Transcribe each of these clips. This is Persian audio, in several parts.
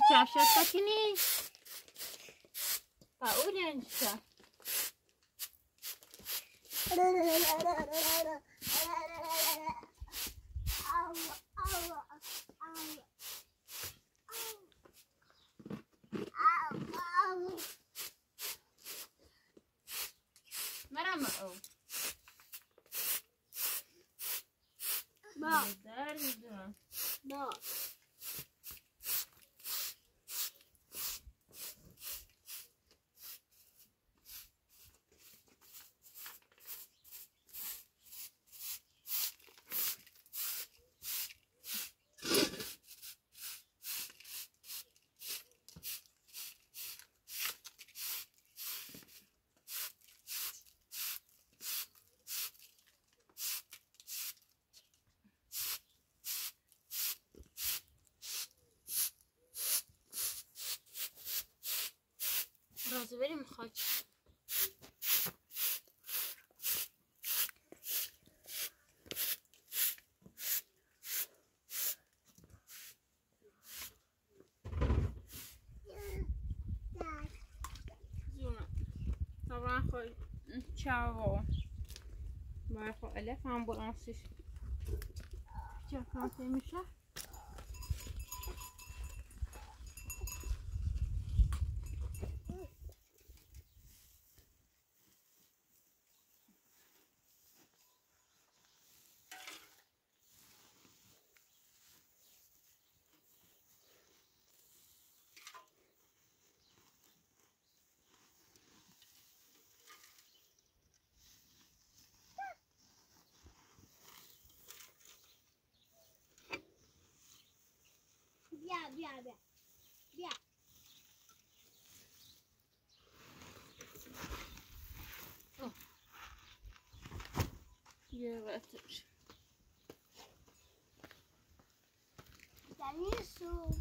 چاشتكني فأورنجا مرمو با با رازو بریم خاک طبعا خواهی چاو باید خواهی الف امبولانسیش چه کانتی میشه بیا یه وقتش دمیسو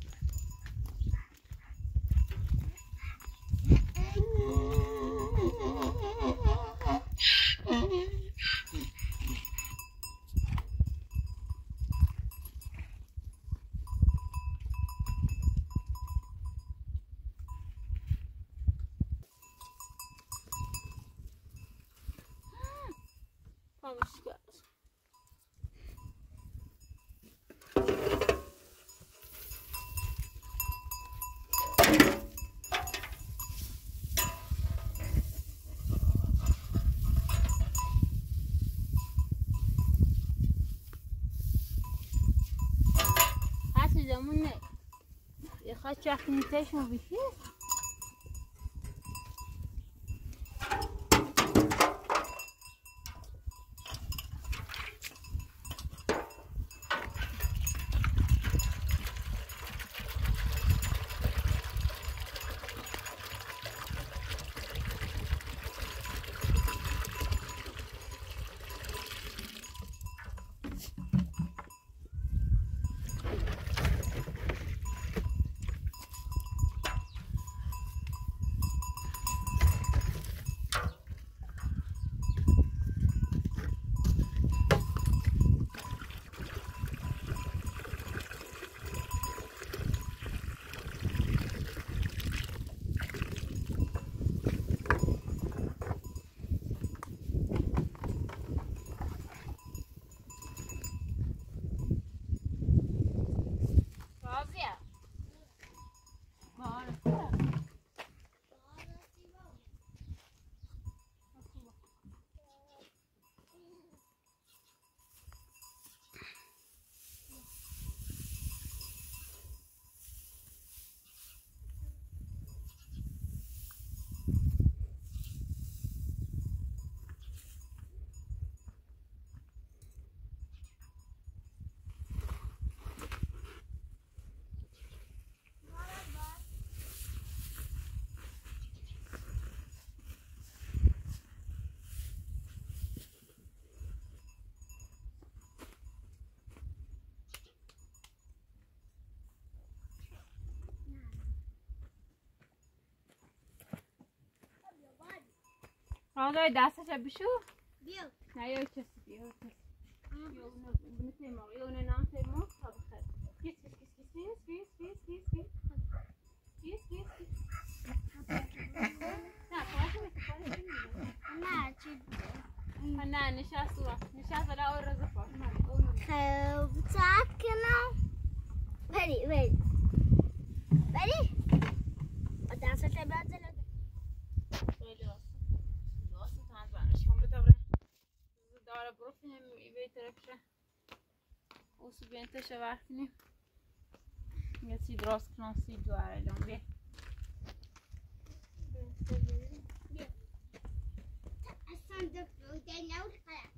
زمونه يخش اخنيتيشن بشيء راجع دستش بشو بیا نه چه بیا مثل ما یونه نام ما خب خیلی کیس بری و دست تا بعد زنه خیلی واسه تان بانش هم بتابره داره بروفینم ایوی طرفشه اوسو بینتشه وقتیم یه سی دراست کنم سی دواره لام بی اصلا دفعه نور خلاص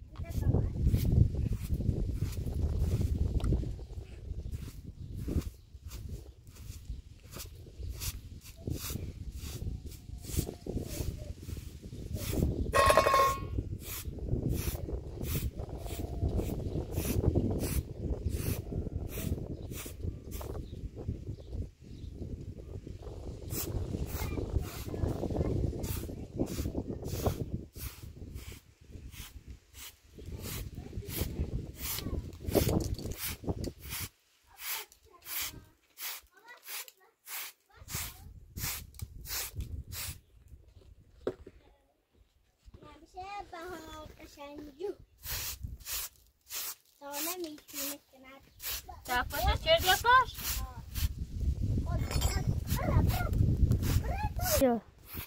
شنجو ساله میتونه کنار تاپاش چه دیاپاش یا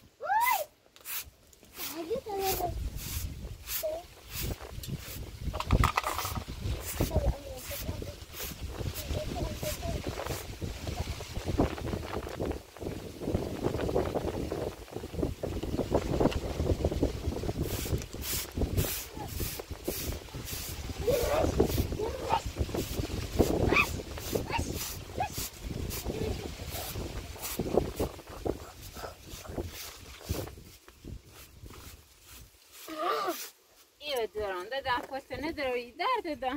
دادم پشت نداری در دادم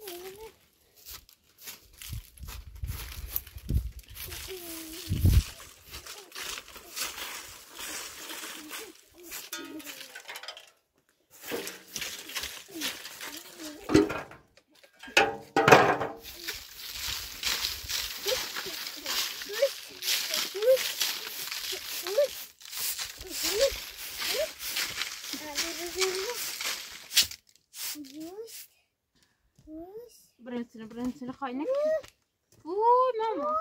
برنسل خاينك اوه ماما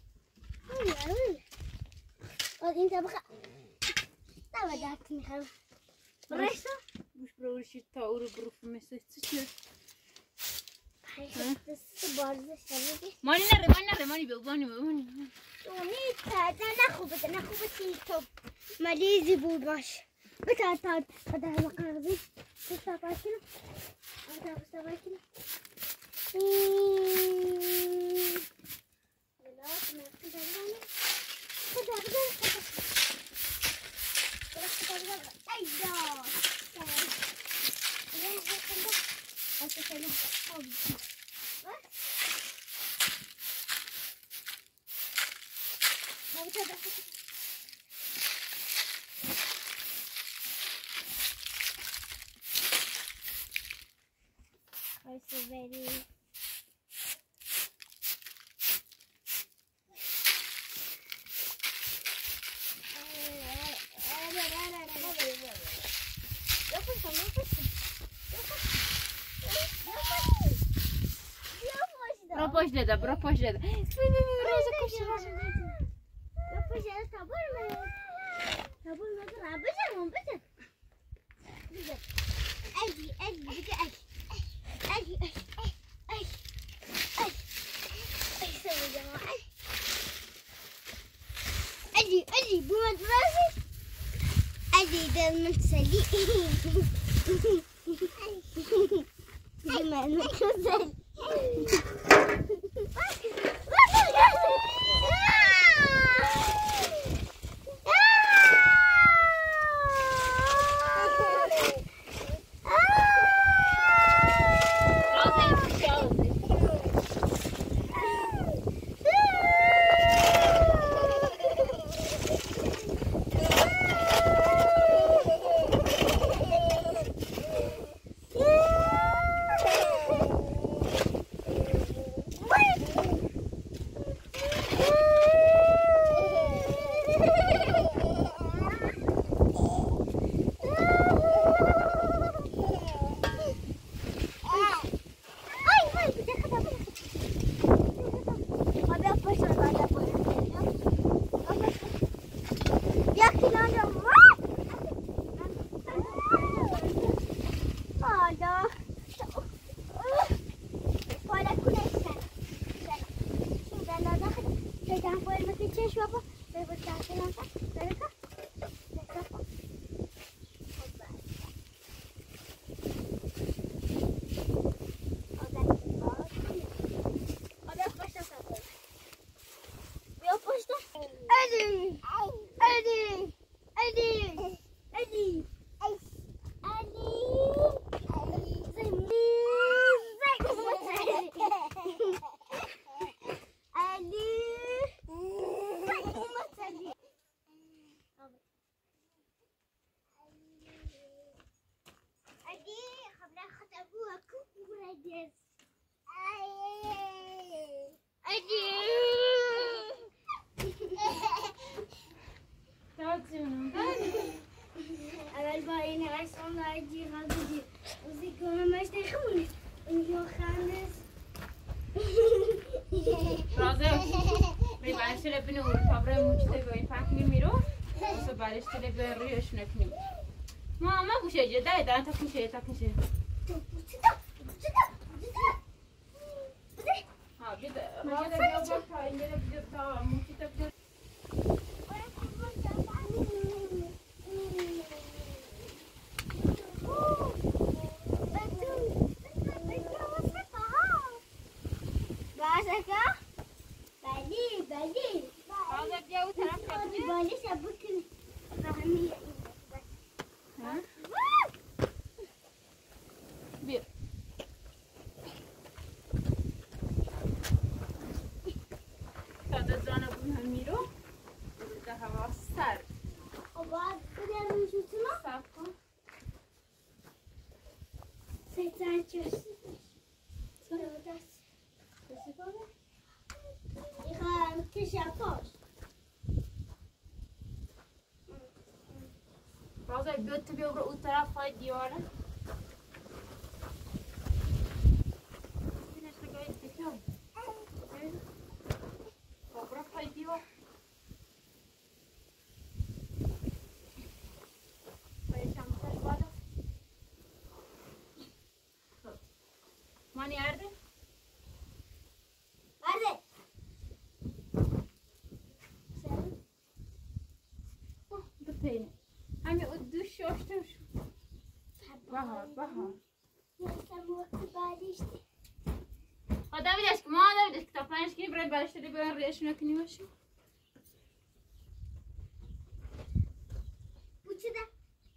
انت بقى لا بدأتني خلاص بريشة مش بروشي تاور بروف مسيتش ماني بيوباني ناخذ سيتوب ماليزي بوباش بتاعت هذا المقاربي بتاعتنا بتاعتنا very Пропоч деда. Роза кошила. أجي بمد راسي أجي ده المتسلي بما إنك تسلي بکش بابا. بر بکش نانتا. برکا. برکا. Eddie! Eddie! Eddie! Eddie! اول با این رسم راجی غذایی وزی کنم ماش نخونه اینجا خندس رازه برش تله بینه اون تابره موچته به این پاک میمیرو واسه برش تله به رویش نکنیم ماما گوشه جده دارن تا کشه ها بیده رازه بیا با تا اینجا بیده تا موچته بیده رازه بیاد تو بیا برو اون طرف های دیواره بینش نگاهی بکنم برو های دیوار بایشم بکش بالا مانی ارده؟ ارده بپینه همین او دوش شاشته شو بهار یکم وقت بعدش داویدش که ما داویدش که تا پنج که برای برش تلی باید ریش نکنی باشی بوچه ده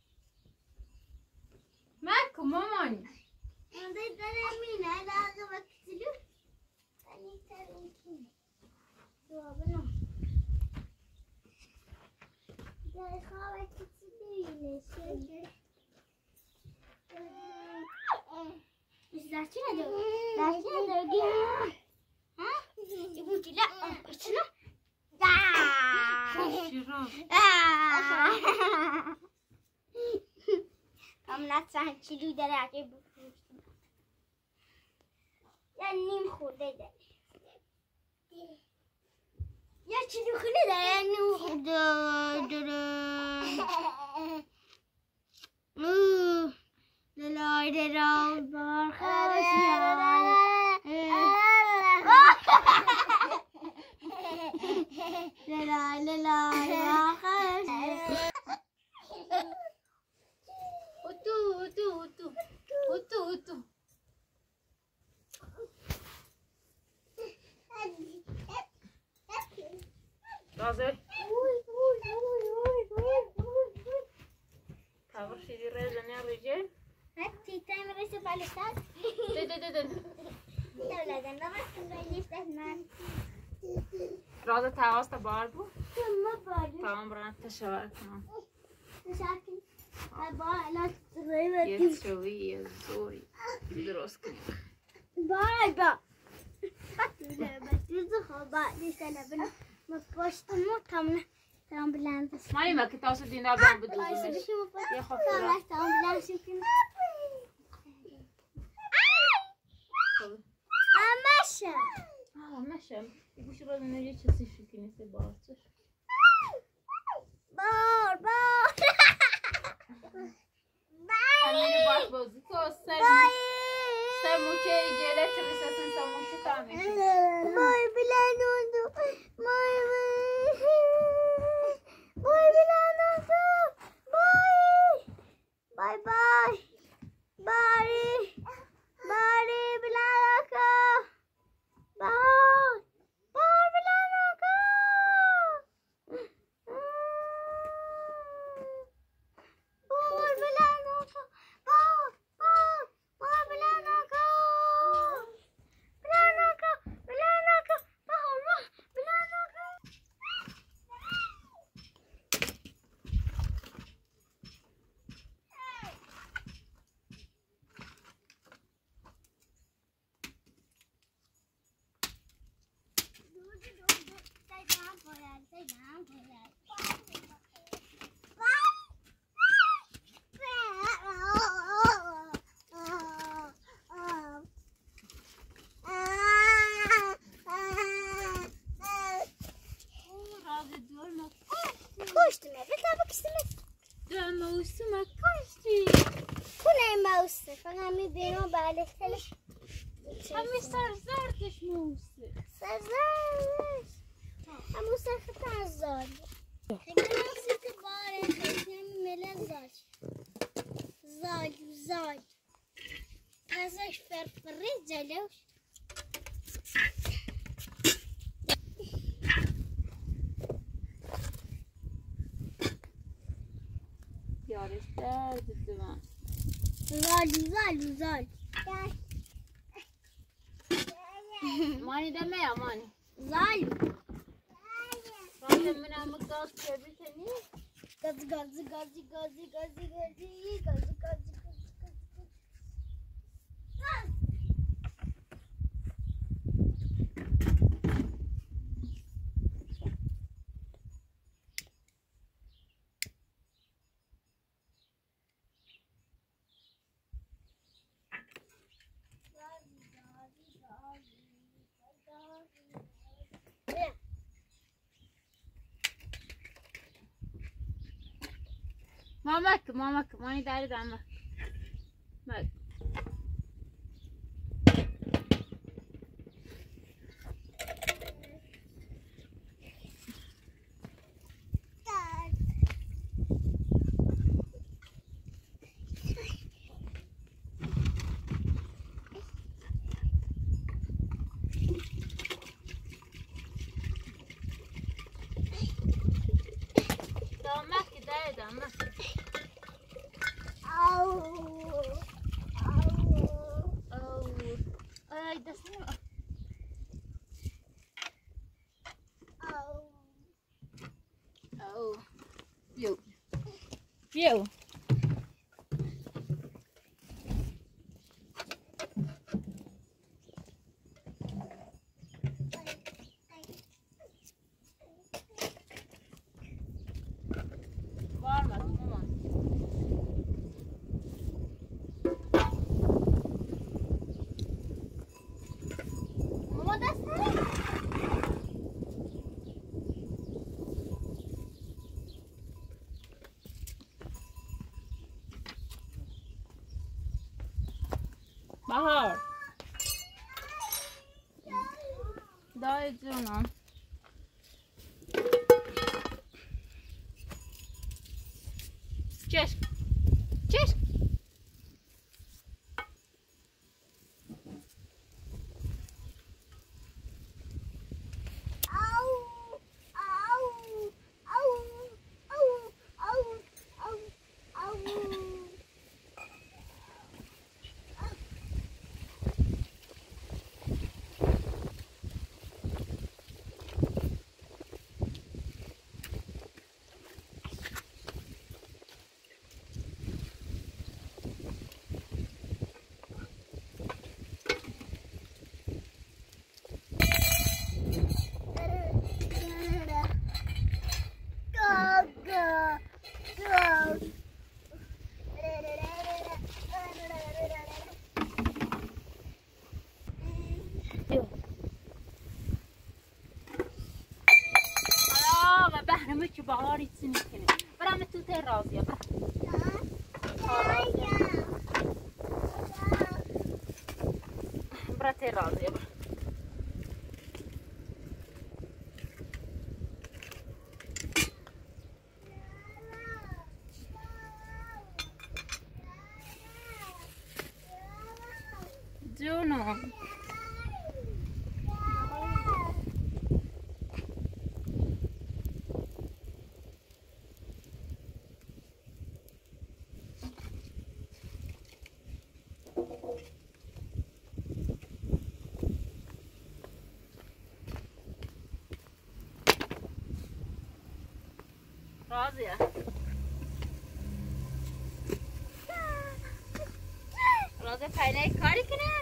مکو مامانی منده داره مینه لاغه وقتلو تانی ترین کنه دوابنو داره خواه وقتلو نشه بس درچه نداره ها؟ یه بوچه لا بچنا هم نتسان چیلو داره اگه بفروشتیم یا نیم خورده داره یا چیلو خونه داره یا نیم خورده داره لالای درال برخوشیان لالای برخوشیان اوتو رازه تاور شیری رزنی ریجه هاتی تایم رسو بالستان دولدن بالستان من رازه تاواست بار بو ما بارد تمام برن تشاور کنم تشاکن بالا روی یه شوی یه زوری درست کنیم بابا بس خوب بعدش لبن ما پشت مو تام بلند مانی ما که تاسو دینا بام بدوزمش یه خود تام بلند شکن ماشم گوش رو نمیشه چیزی شکنی سه بارتش بار همین باش بازی که سر موچه جله چه سر موچه تامیشه مای بلند مای باي باي باري باري بلانكا باي باي بلانكا باي بلانكا باي باي باي بلانكا بلانكا بلانكا باي بلانكا Koştum evet abi kısmet. دو موسم کشتی Kune mouse فقط میبینم بعد خیلی همه سرزردش موسه سرزش همون سخت از زاد خیلی نسیت باره خیلی ملل زاد زاد زاد ازش فرفرید جلوش یارش درد من زال مانی دمه یا مانی زال راه منم گاز کبریتنی گازی گازی گازی گازی گازی گازی گازی گازی مامک مانی داری دمه مک دامک داری دمه ay desene oh view var mı tamam Bahar. Daj جونم. Чешка. Чешка. که بهاری چی میکنه برام تو ته راضیه برا ته راضیه شلونه؟ راضية؟ راضية فعليك کاری کنن؟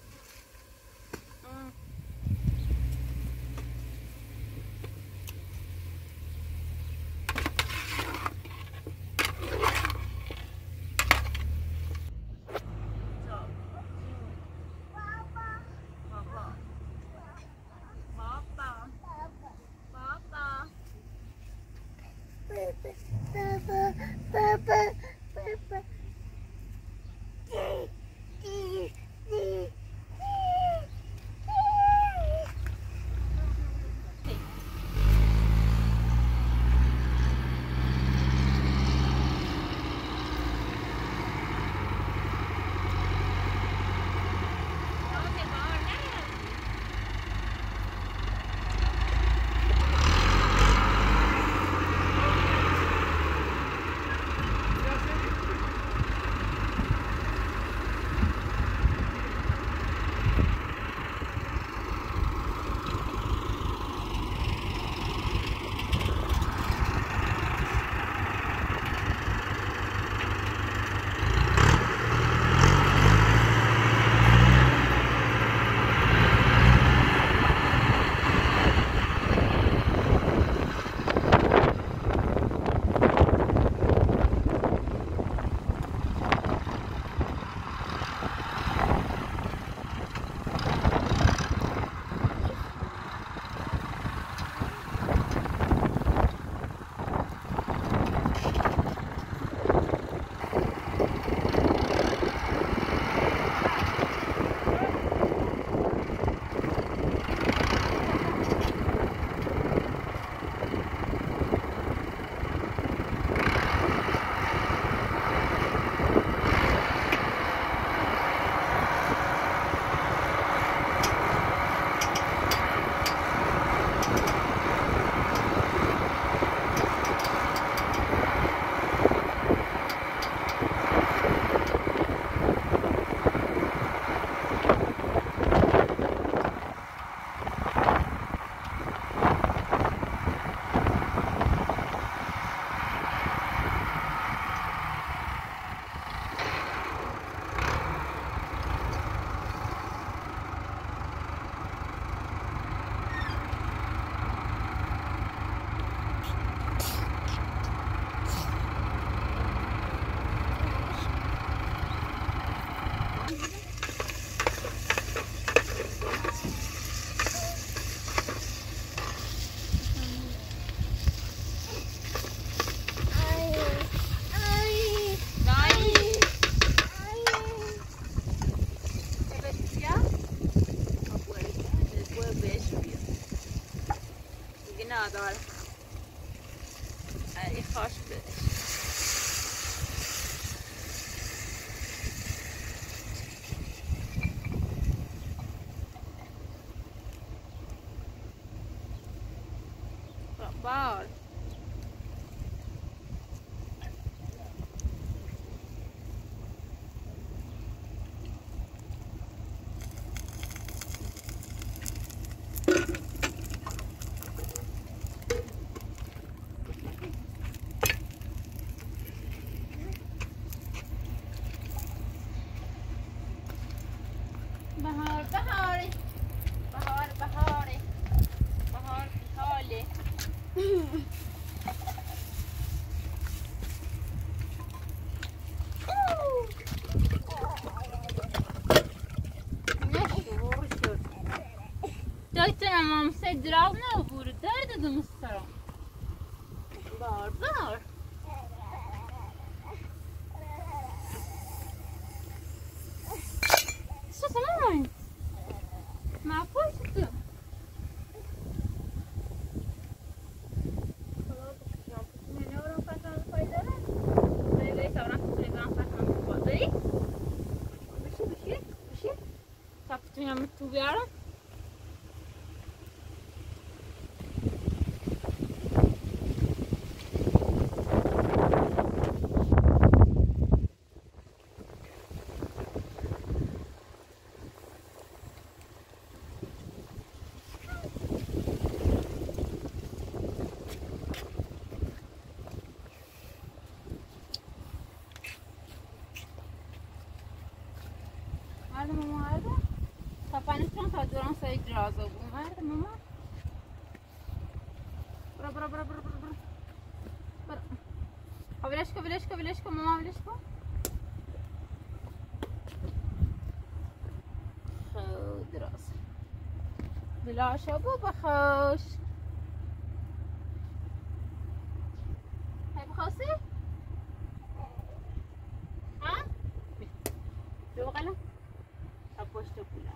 نداره ای خوش بدش بار بهار بهاره بهار بهاره بهار حاله نشور شد دایتنم مامسه دراغ نبوره درد دمسترم بار بار Mãe, mas foi isso. Melhor não passar no pai dela. Peguei essa hora que pegar uma faca no poder. Bixi, bixi, bixi. کاپوچینو هم تو بیارم. دوران سای درازا بود مرد ماما برو برو برو برو برو برو ولش کن ماما ولش کن خود دراز بلا شبو بخوش هی بخواستی؟ ها؟ بیا بقلم تا پشت بولم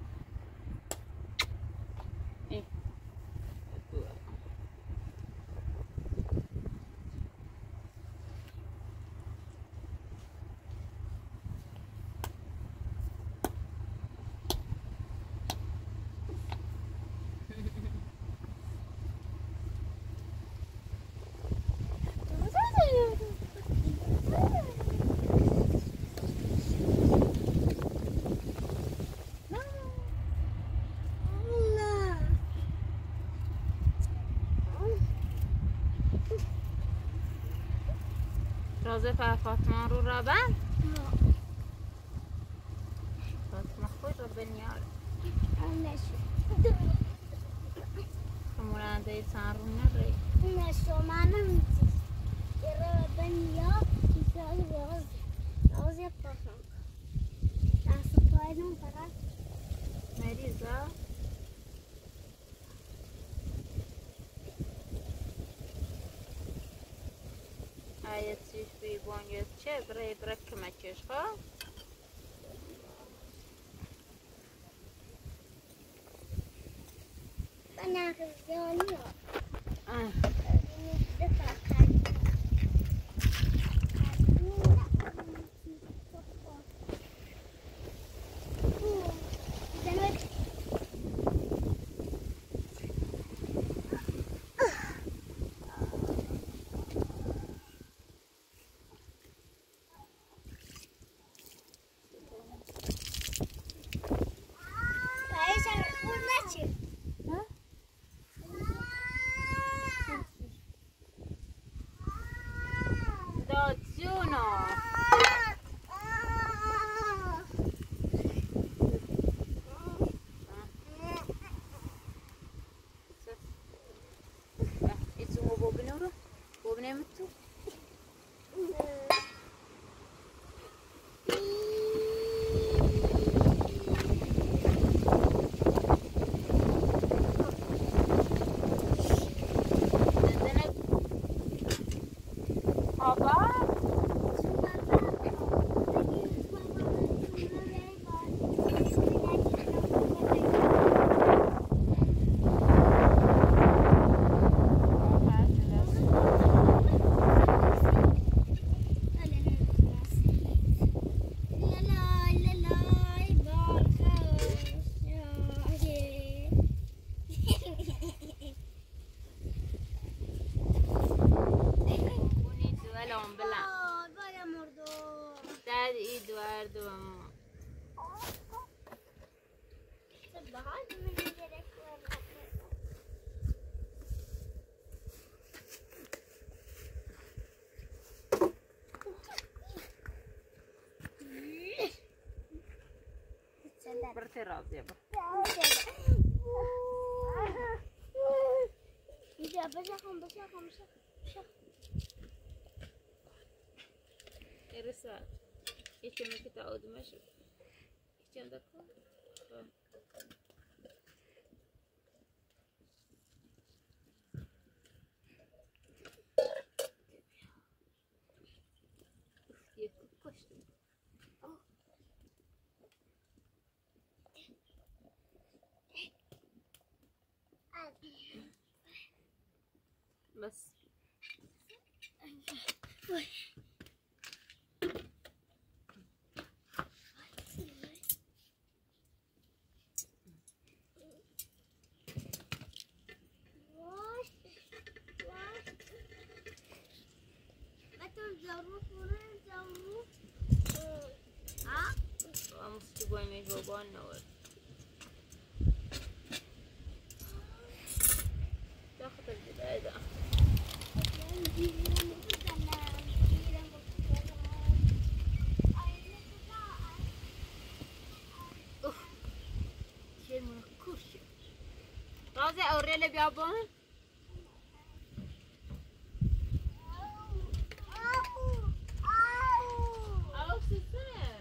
رازه فاطمه رو رابن فاطمه خود رو بنیار خمولانده سان رو نره نشو منم رو بنیار رازه پاکم دست پایدم فقط مریضا آیت سیش بی بانیت چه برای برک مچش خواه بنا خزیانی آه نمتو برتي راضية بشاخم رسالة هيك ما كنت أعود ماشي هيك عندك بس ضرورت ها؟ مصطفى باي بابا نور تاخذ البداية ده اوف شيء منكوش رازي اوريله بيابون او سفر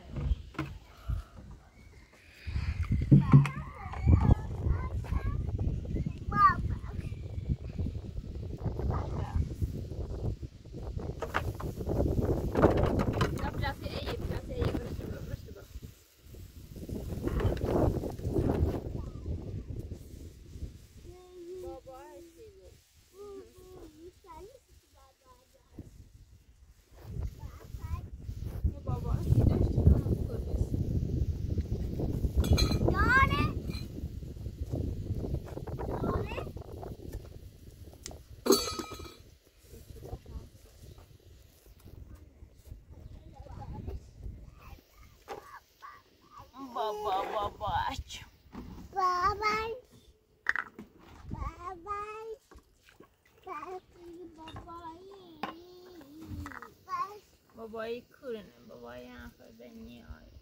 بابایی کورنه بابایی آخر بنی آره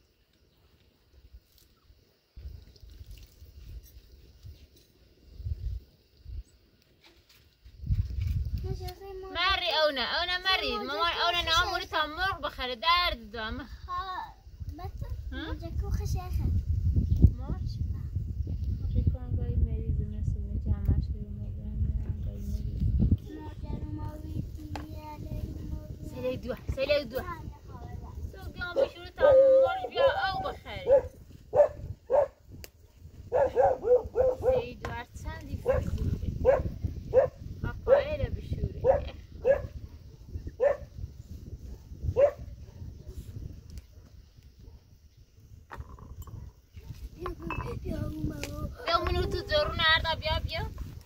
مری اونا مری مامان اونا ناموری تا مرغ بخره درد دام ها بس جاكو خشاخه ماش فکر کنم گاهی مریض مثل جمعش رو مردن گاهی مریض سیلی دو تو گام بشوره تا مرغ بیا او بخری سیلی دو هر چندی فکروره پایه رو بشوره بیا منو تو زرو نرده بیا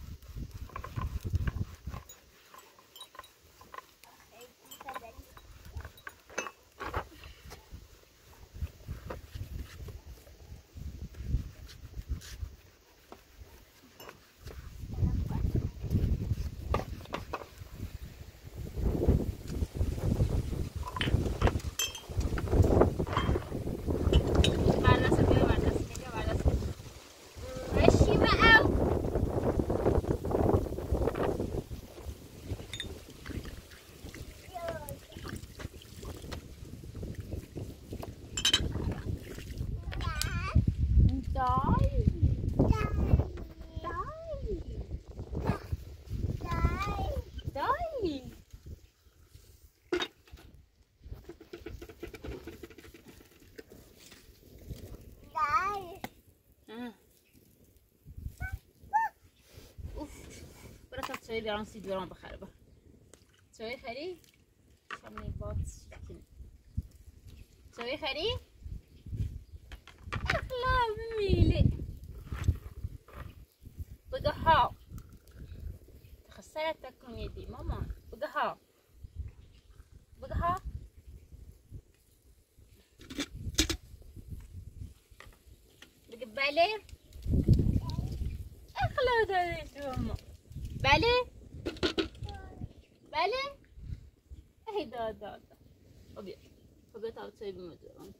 سوی بیارم سید برام بخره با سوی خری؟ شامنی بات سوی خری؟ اخلا میله بگه ها تخسرت تکن یدی مامان بگه ها بگه ها بگه بله اخلا داره تو مامان بله بله ای داد بیا بیا تا توی بمدارم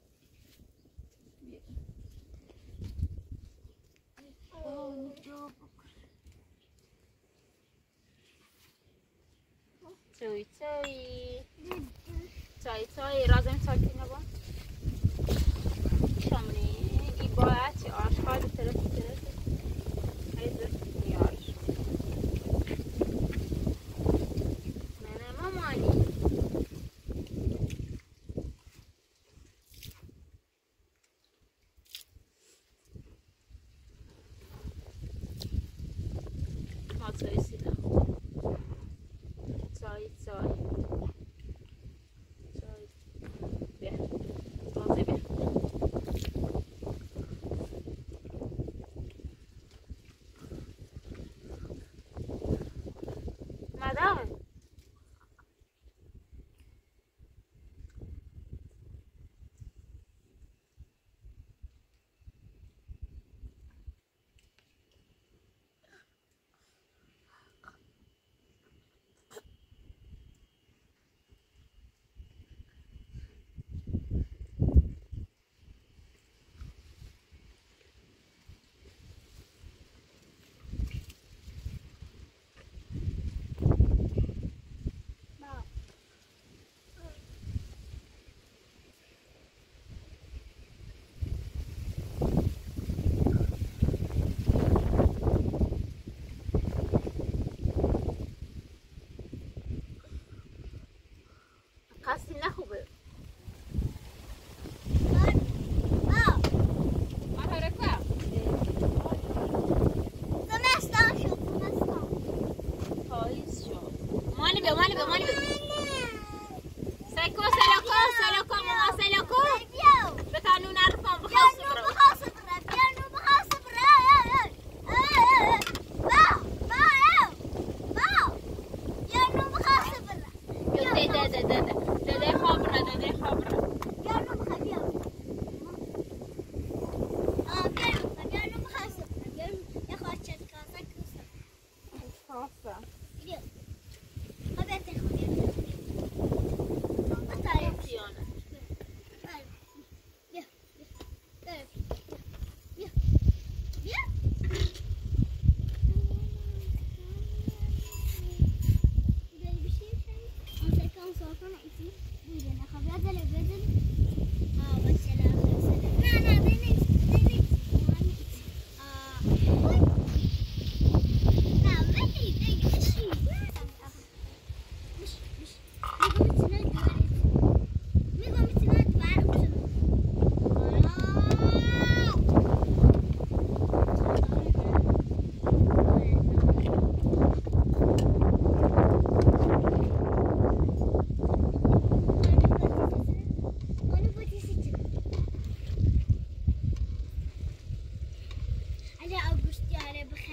توی رازم ساکی نبا شامنی ای باید چی آشقال طرفی ای درست میارش نه مامانی ما توی سیدم توی بیا رازه بیا مدام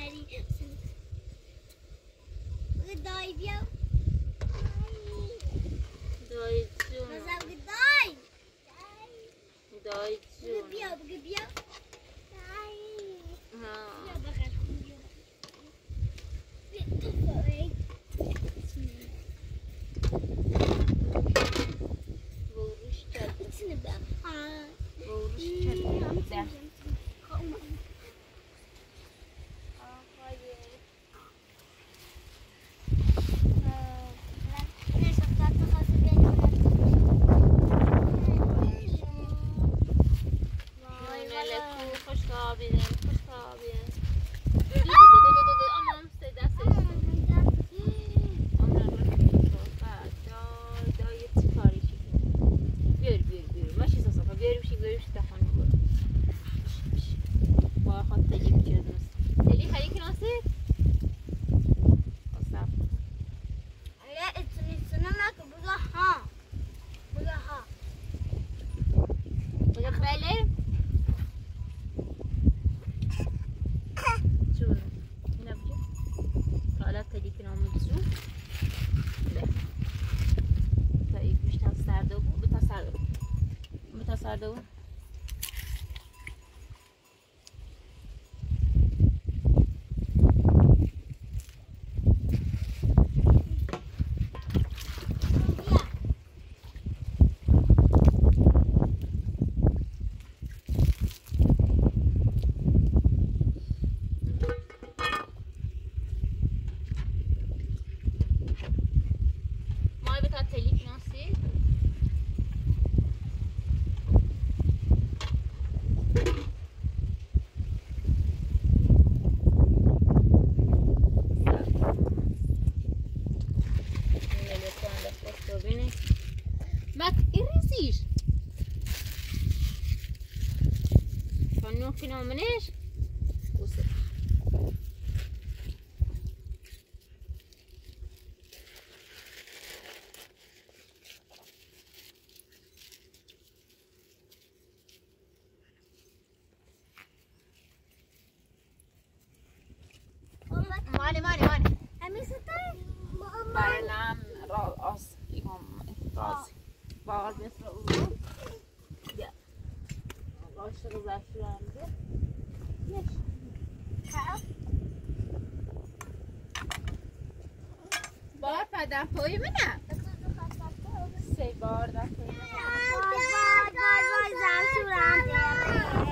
هری دای بیا دای جون بازم دای دای جون بیا بیا ها بیا بخیر بیا بوروش کرد İçine bak. بوروش کرد ده سردو فينومينيش وصل ماني همین ستاره برنام راس يقوم راسي بار مثل الأردن يا راش غزال شلون ليش بار پدر پای منه سه بار دفعه وای زم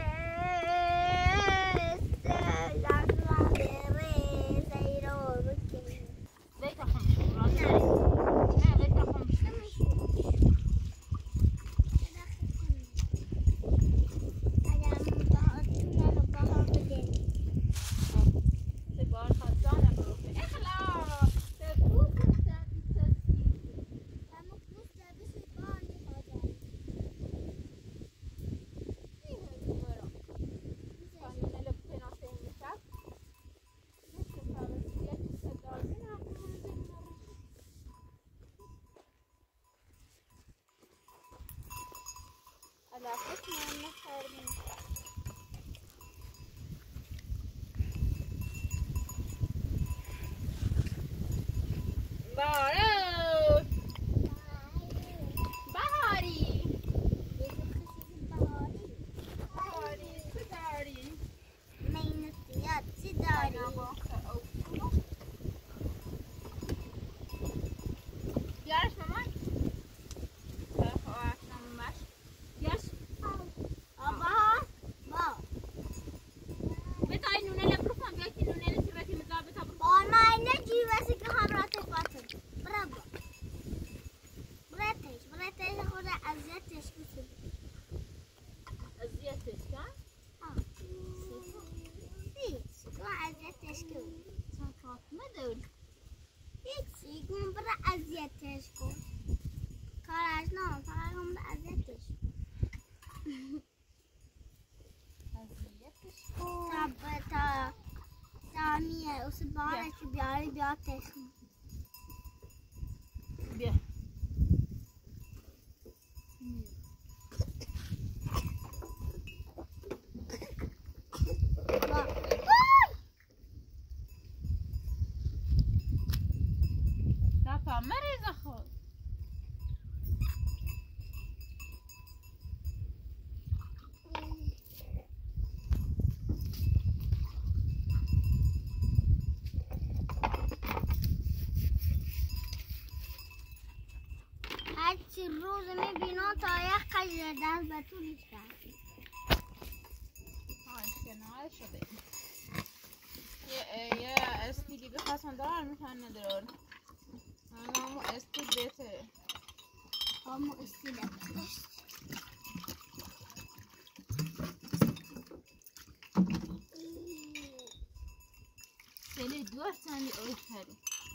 उसे बाहर ऐसे ब्याह थे بیا روز میبینم تا یک قجر دست به طولش کرد. کنار شده یه استیلی بخواستم دارم میتونن ندارن همون استیل بهتره همون استیل بهتره خیلی دور سنی اوی خیلی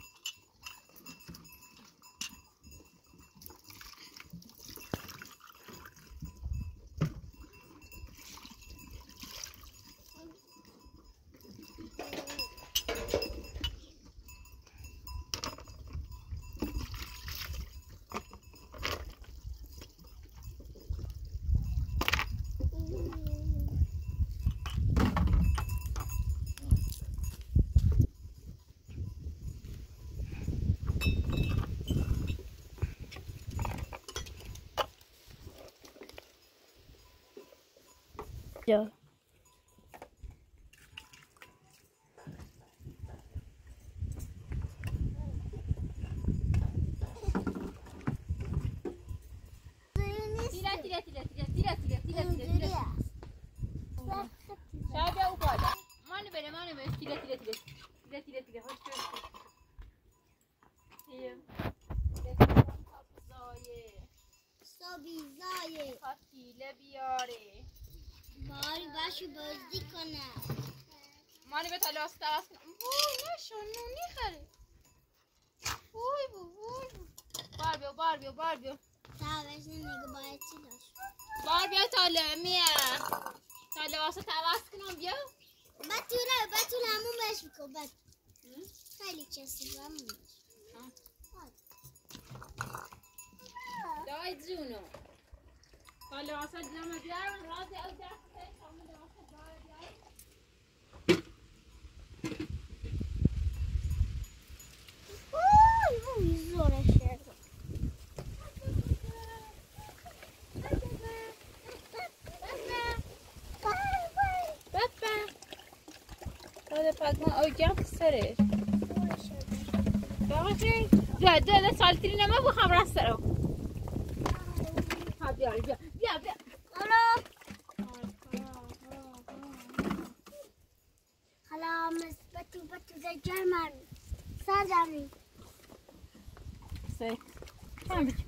جا شاید او بالا مانو بره تیره خوش سابیزایه پاتیله بیاره باری باشو بازی کنه مانی به تلاس تلاس کنم وای نشون نونی خری وای بار بیو تاوش نمیگه باید چی داشت بار بیو تاله میه تاله واسه تواس کنم بیا بطول همون بهش بکن خیلی چسته همون بهش دای جونو تاله واسه جمع بیارم رازی او دسته شامل واسه بار بیارم زوره شد پاک ما اوجام سرش باشه ده سالتری نما بو خبر سرو ها بیا حالا خلاص بتو ده جرمن سازمی سه تمام بچ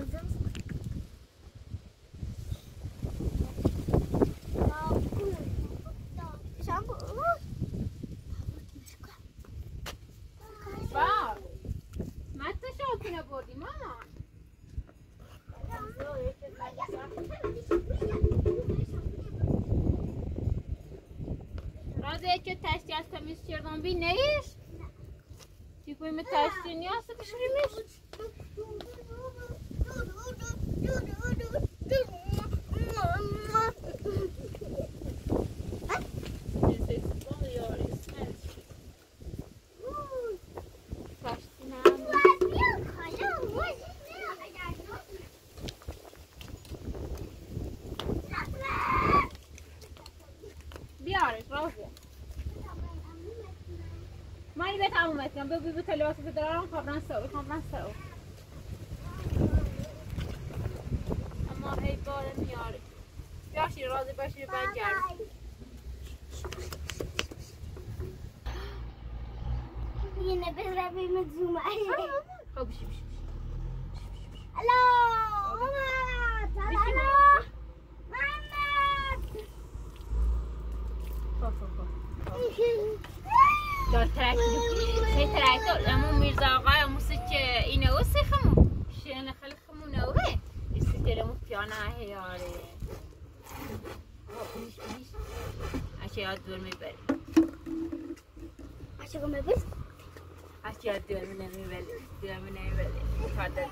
با مت شاطینه بردی ماما رازه که تشتی از تمیز کردم بی نیست چی کویم تشتی نیاز بشریمش بیارش رازه مانی به تموم اتیم بگوی به تلواس دارم خبرن سو اما هی باره میاره بیاشی رازه باشی بنجرم اینه بزربیم زومه خب بشی الو محمد دار ترکتور امون میرزا آقای موسی که اینه و سیخمو شیرن خیلی خمونه اوه ایسی تلمو پیانه هیاره اشه یاد دور میبری اشه گمه بس اشه یاد دور نمیبری فادر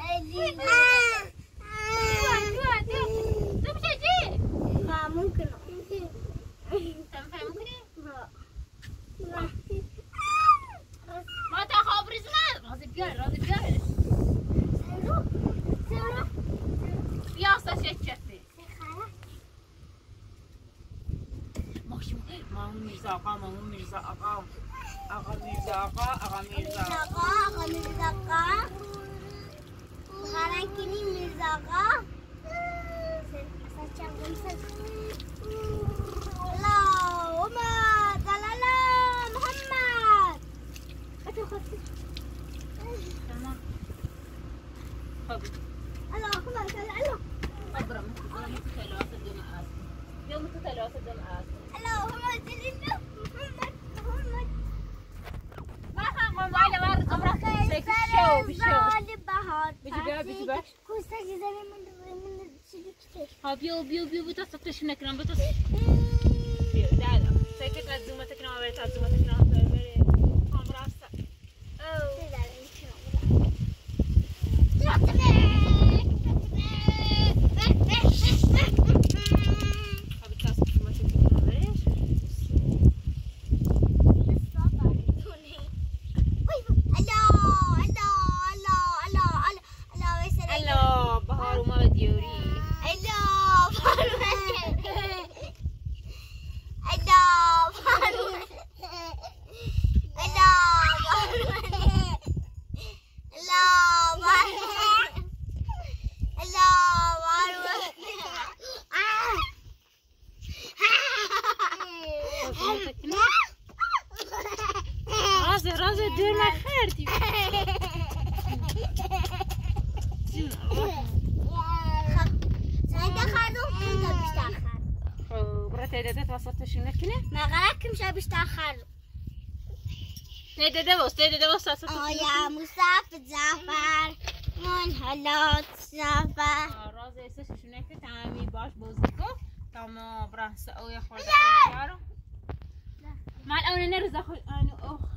ممكن بیار راضی بیارش بیاستا چکتی مامون میرزا آقا مامون میرزا آقا آقا میرزا آقا آقا میرزا آقا میرزا آقا خرنکینی میرزا آقا اللهم صل على محمد تمام خب اللهم صل على خبره متخلوات الدم آسف يوم متخلوات الدم آسف اللهم صل على محمد ما خان موبايل وارد امرك سيك الشو بالشو بيجي بيها بيجي باش كوستا جزاني من سلوكتك ها بيو بتصطش نكرم بتص بيو لا سيكت لا تزومتك نما بريت تزومتك نما بريت هم راسا او رازه دير ما خيرتي سعيدة خانو كنت بشتاخر برا تيدادات وصلت شنكني ما غراك مش بشتاخر تيدادا وصلت يا مسافر زعفر من هلات زعفر رازه يسش شنكت عامي باش بوزيكو تمام برا سقويا خالد مع الأول نرزق أنا